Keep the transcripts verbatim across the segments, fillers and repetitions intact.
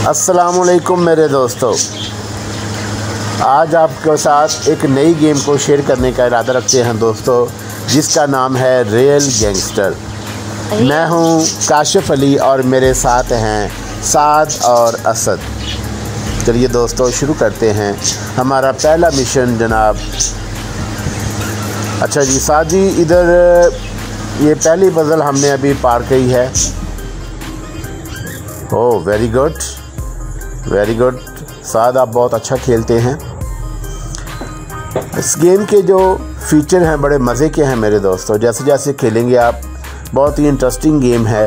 अस्सलामुअलैकुम मेरे दोस्तों, आज आपके साथ एक नई गेम को शेयर करने का इरादा रखते हैं दोस्तों, जिसका नाम है रियल गैंगस्टर। मैं हूं काशिफ अली और मेरे साथ हैं साद और असद। चलिए दोस्तों शुरू करते हैं हमारा पहला मिशन जनाब। अच्छा जी साद जी, इधर ये पहली पजल हमने अभी पार की है। Oh very good very good साद, आप बहुत अच्छा खेलते हैं। इस गेम के जो फीचर हैं बड़े मज़े के हैं मेरे दोस्तों, जैसे जैसे खेलेंगे आप, बहुत ही इंटरेस्टिंग गेम है।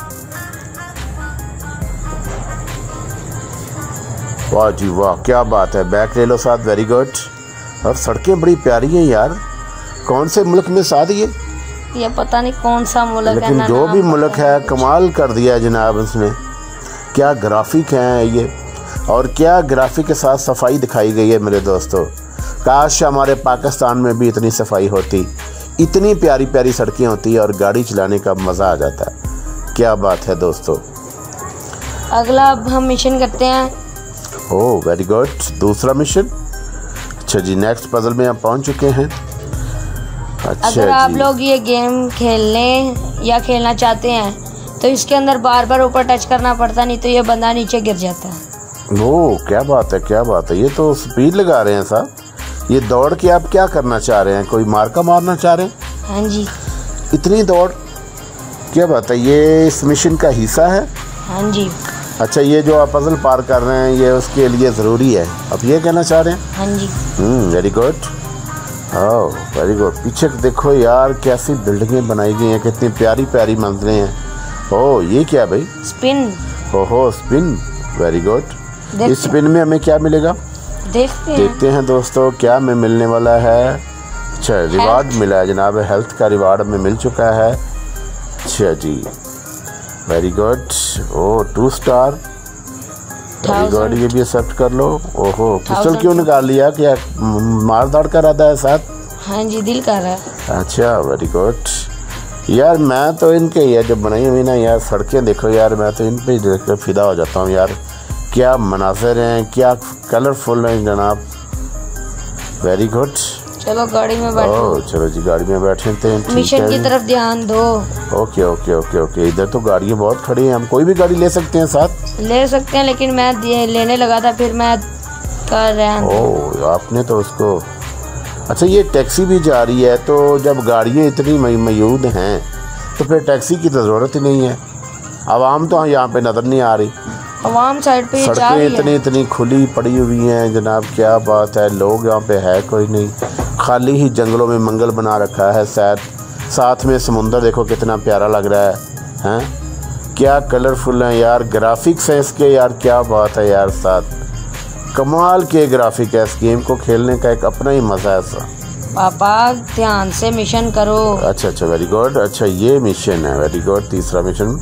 वाह जी वाह, क्या बात है, बैक ले लो साद, वेरी गुड। और सड़कें बड़ी प्यारी हैं यार। कौन से मुल्क में साद ये ये पता नहीं कौन सा मुल्क है, लेकिन जो भी मुल्क है कमाल कर दिया है जनाब उसने। क्या ग्राफिक हैं ये, और क्या ग्राफिक के साथ सफाई दिखाई गई है मेरे दोस्तों। काश हमारे पाकिस्तान में भी इतनी सफाई होती, इतनी प्यारी प्यारी सड़कें होती और गाड़ी चलाने का मज़ा आ जाता है। क्या बात है दोस्तों। अगला अब हम मिशन करते हैं। ओह वेरी गुड, दूसरा मिशन। अच्छा जी, नेक्स्ट पजल में आप पहुंच चुके हैं। अच्छा अगर आप जी। लोग ये गेम खेलने या खेलना चाहते हैं तो इसके अंदर बार बार ऊपर टच करना पड़ता, नहीं तो ये बंदा नीचे गिर जाता है। ओह क्या बात है, क्या बात है। ये तो स्पीड लगा रहे हैं साहब। ये दौड़ के आप क्या करना चाह रहे हैं, कोई मार्का मारना चाह रहे हैं? हाँ जी। इतनी दौड़, क्या बात है। ये इस मिशन का हिस्सा है? हाँ जी। अच्छा, ये जो आप पजल पार कर रहे हैं ये उसके लिए ज़रूरी है, आप ये कहना चाह रहे हैं? हाँ जी। Hmm very good, oh very good. पीछे देखो यार, कैसी बिल्डिंगें बनाई गई हैं, कितनी प्यारी प्यारी मंजिलें हैं। ओह ये क्या भाई? स्पिन। ओहो स्पिन, वेरी गुड। इस स्पिन में हमें क्या मिलेगा देखते हैं देखते हैं दोस्तों, क्या हमें मिलने वाला है। अच्छा रिवार्ड मिला है जनाब, हेल्थ का रिवार्ड हमें मिल चुका है। अच्छा जी very good. Oh two star, very good. ये भी एक्सेप्ट कर लो। ओहो पिस्टल क्यों निकाल लिया, क्या मार दाड़ कर रहा है साथ? हाँ जी, दिल कर रहा है। अच्छा वेरी गुड यार। मैं तो इनके ये जो बनाई हुई ना यार सड़कें देखो यार, मैं तो इन पे देख कर फिदा हो जाता हूँ यार। क्या मनाज़र हैं, क्या कलरफुल हैं जनाब, वेरी गुड। चलो गाड़ी में बैठो। ओह चलो जी गाड़ी में बैठे थे। मिशन की तरफ ध्यान दो। Okay okay okay okay. इधर तो गाड़ियाँ बहुत खड़ी हैं, हम कोई भी गाड़ी ले सकते हैं साथ? ले सकते हैं, लेकिन मैं लेने लगा था फिर मैं कर रहा हूँ। ओह आपने तो उसको, अच्छा ये टैक्सी भी जा रही है, तो जब गाड़ियाँ इतनी मौजूद हैं तो फिर टैक्सी की तो ज़रूरत ही नहीं है। आवाम तो यहाँ पे नज़र नहीं आ रही, आवाम साइड पे जा सड़कें रही है। इतनी इतनी खुली पड़ी हुई हैं जनाब, क्या बात है। लोग यहाँ पे है कोई नहीं, खाली ही जंगलों में मंगल बना रखा है शायद। साथ में समुंदर देखो कितना प्यारा लग रहा है, हैं क्या कलरफुल हैं यार ग्राफिक्स हैं इसके यार, क्या बात है यार। साथ कमाल के ग्राफिक है, इस गेम को खेलने का एक अपना ही मज़ा है सा। पापा ध्यान से मिशन करो। अच्छा अच्छा वेरी गुड। अच्छा ये मिशन है, वेरी गुड। तीसरा मिशन,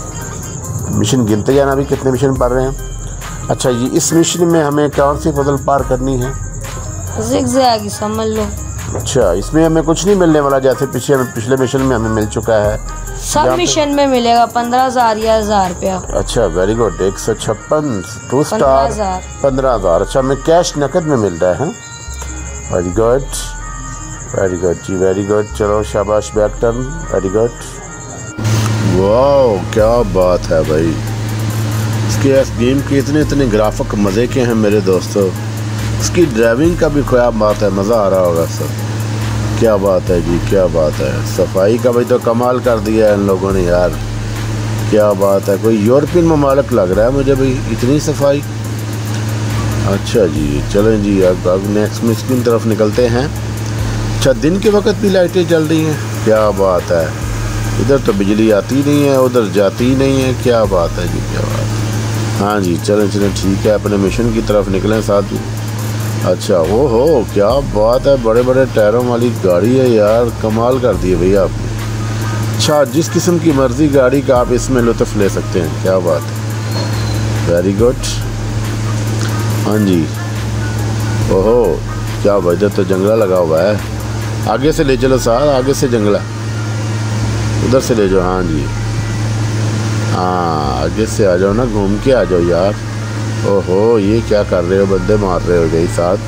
मिशन गिनते जाना अभी कितने मिशन पढ़ रहे हैं। अच्छा ये इस मिशन में हमें कौन सी पजल पार करनी है? ज़िगज़ैग समझ लो। अच्छा इसमें हमें कुछ नहीं मिलने वाला, जैसे पिछले पिछले मिशन में हमें मिल चुका है। सब मिशन में मिलेगा पंद्रह हजार या हजार रुपया। अच्छा वेरी गुड। एक सौ छप्पन टू स्टार, पंद्रह हजार। अच्छा हमें कैश नकद में मिल रहा है। वेरी गुड वेरी गुड जी, वेरी गुड। चलो शाबाश, बैक टर्न, वेरी गुड। वाह क्या बात है भाई। इसके इस गेम के इतने इतने ग्राफिक मज़े के हैं मेरे दोस्तों। इसकी ड्राइविंग का भी क्या बात है, मज़ा आ रहा होगा सर। क्या बात है जी, क्या बात है। सफाई का भाई तो कमाल कर दिया है इन लोगों ने यार, क्या बात है। कोई यूरोपियन ममालिक लग रहा है मुझे भाई, इतनी सफाई। अच्छा जी चलें जी, अब अब नेक्स्ट मिशन की तरफ निकलते हैं। अच्छा दिन के वक्त भी लाइटें जल रही हैं, क्या बात है। इधर तो बिजली आती नहीं है, उधर जाती नहीं है, क्या बात है जी, क्या बात है। हाँ जी चलें चलें ठीक है, अपने मिशन की तरफ निकलें साथ ही। अच्छा वो हो क्या बात है, बड़े बड़े टायरों वाली गाड़ी है यार, कमाल कर दी है भैया आपने। अच्छा जिस किस्म की मर्ज़ी गाड़ी का आप इसमें लुत्फ़ ले सकते हैं, क्या बात है, वेरी गुड। हाँ जी ओहो क्या वजह, तो जंगला लगा हुआ है। आगे से ले चलो साहब, आगे से जंगला, उधर से ले जाओ। हाँ जी हाँ आगे से आ जाओ ना, घूम के आ जाओ यार। ओहो, ये क्या कर रहे हो, बंदे मार रहे हो गई साथ।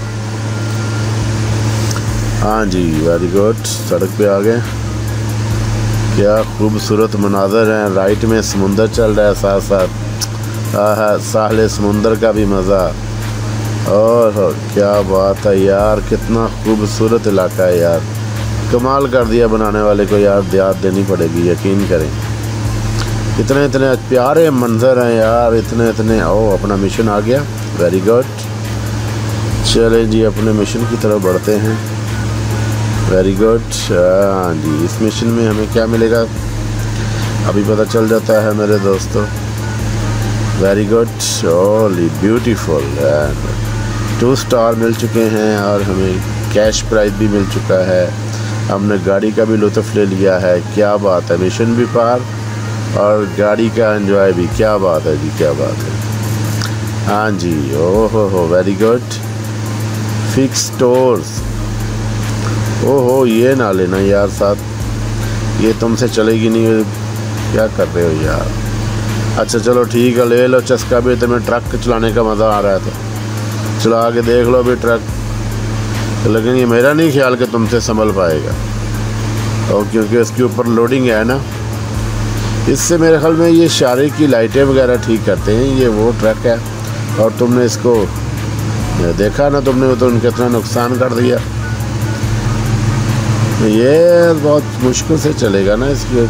हाँ जी, वेरी गुड। सड़क पे आ गए। क्या खूबसूरत मनाज़र हैं। राइट में समुंदर चल रहा है साथ साथ। हाँ, साहले समुंदर का भी मज़ा। और क्या बात है यार, कितना खूबसूरत इलाका है यार। कमाल कर दिया बनाने वाले को यार, याद देनी पड़ेगी, यकीन करें। इतने इतने प्यारे मंजर हैं यार, इतने इतने। ओ, अपना मिशन आ गया, वेरी गुड। चलें जी, अपने मिशन की तरफ बढ़ते हैं। Very good. हाँ जी, इस मिशन में हमें क्या मिलेगा अभी पता चल जाता है मेरे दोस्तों। वेरी गुड, ओली ब्यूटीफुल। टू स्टार मिल चुके हैं और हमें कैश प्राइज भी मिल चुका है। हमने गाड़ी का भी लुत्फ़ ले लिया है। क्या बात है, मिशन भी पार और गाड़ी का एंजॉय भी। क्या बात है जी, क्या बात है। हाँ जी, ओहो हो, वेरी गुड। Fix stores. ओहो, ये ना लेना यार साथ, ये तुमसे चलेगी नहीं। क्या कर रहे हो यार। अच्छा चलो ठीक है, ले लो चस्का भी। तुम्हें ट्रक चलाने का मज़ा आ रहा है तो चला के देख लो अभी ट्रक। लेकिन ये मेरा नहीं ख्याल कि तुमसे संभल पाएगा, और क्योंकि उसके ऊपर लोडिंग है ना। इससे मेरे ख्याल में ये इशारे की लाइटें वगैरह ठीक करते हैं। ये वो ट्रक है और तुमने इसको देखा ना, तुमने तो उनके इतना नुकसान कर दिया। ये बहुत मुश्किल से चलेगा ना, इसके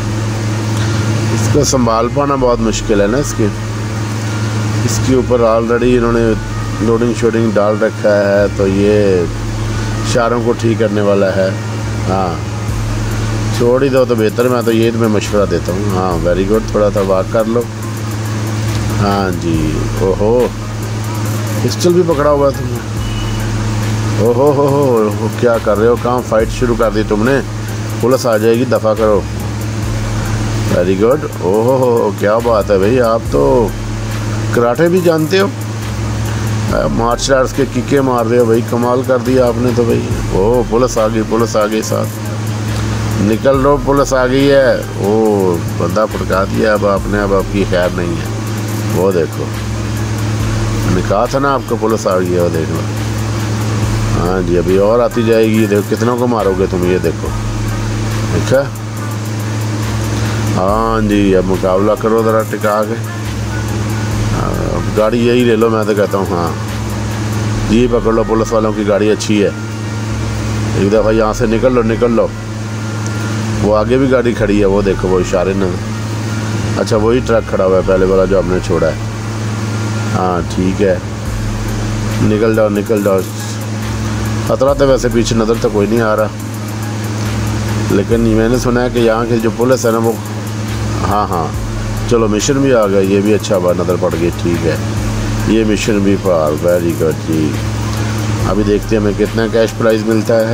इसको संभाल पाना बहुत मुश्किल है ना। इसके इसके ऊपर ऑलरेडी इन्होंने लोडिंग शोडिंग डाल रखा है, तो ये इशारों को ठीक करने वाला है। हाँ, छोड़ ही दो तो बेहतर। मैं तो ये तुम्हें मशवरा देता हूँ। हाँ, वेरी गुड। थोड़ा सा वॉक कर लो। हाँ जी। ओहो, पिस्टल भी पकड़ा हुआ है तुमने। ओहो हो हो हो, क्या कर रहे हो, कहाँ फाइट शुरू कर दी तुमने। पुलिस आ जाएगी, दफ़ा करो। Very good. ओहो हो, क्या बात है भाई, आप तो कराटे भी जानते हो, मार्शल आर्ट्स के किके मार रहे हो भाई। कमाल कर दिया आपने तो भाई। ओह, पुलिस आ गई, पुलिस आ गई साथ। निकल लो, पुलिस आ गई है। ओ, बंदा पटका दिया अब आपने, अब आपकी खैर नहीं है। वो देखो, मैंने कहा था ना आपको पुलिस आ गई है, वो देख लो। हाँ जी, अभी और आती जाएगी। देखो कितनों को मारोगे तुम, ये देखो। अच्छा, हाँ जी, अब मुकाबला करो ज़रा टिका के। अब गाड़ी यही ले लो, मैं तो कहता हूँ। हाँ, ये पकड़ लो, पुलिस वालों की गाड़ी अच्छी है। एक दफ़ा यहाँ से निकल लो, निकल लो। वो आगे भी गाड़ी खड़ी है, वो देखो, वो इशारे न। अच्छा, वही ट्रक खड़ा हुआ है पहले वाला जो हमने छोड़ा है। हाँ ठीक है, निकल जाओ, निकल जाओ। खतरा तो वैसे पीछे नज़र तो कोई नहीं आ रहा, लेकिन मैंने सुना है कि यहाँ की जो पुलिस है ना वो। हाँ हाँ, चलो मिशन भी आ गया, ये भी अच्छा बात नज़र पड़ गई। ठीक है, ये मिशन भी पार। वेरी गुड जी। अभी देखते हैं हमें कितना कैश प्राइज़ मिलता है।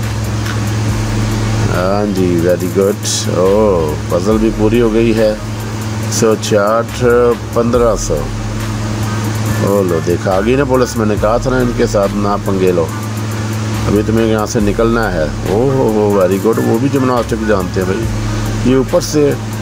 हाँ जी, वेरी गुड। ओह, पजल भी पूरी हो गई है। सौ चाठ पंद्रह सौ। ओ लो, देखा आ गई ना पुलिस। मैंने कहा था ना इनके साथ ना पंगे लो। अभी तुम्हें यहाँ से निकलना है। ओह हो, वेरी गुड। वो भी जिम्नास्टिक जानते हैं भाई। ये ऊपर से